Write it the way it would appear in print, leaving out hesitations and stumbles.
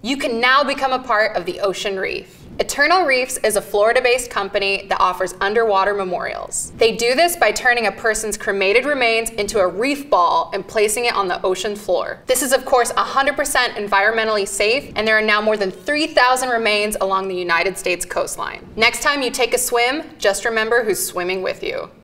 You can now become a part of the Ocean Reef. Eternal Reefs is a Florida-based company that offers underwater memorials. They do this by turning a person's cremated remains into a reef ball and placing it on the ocean floor. This is of course 100% environmentally safe, and there are now more than 3,000 remains along the United States coastline. Next time you take a swim, just remember who's swimming with you.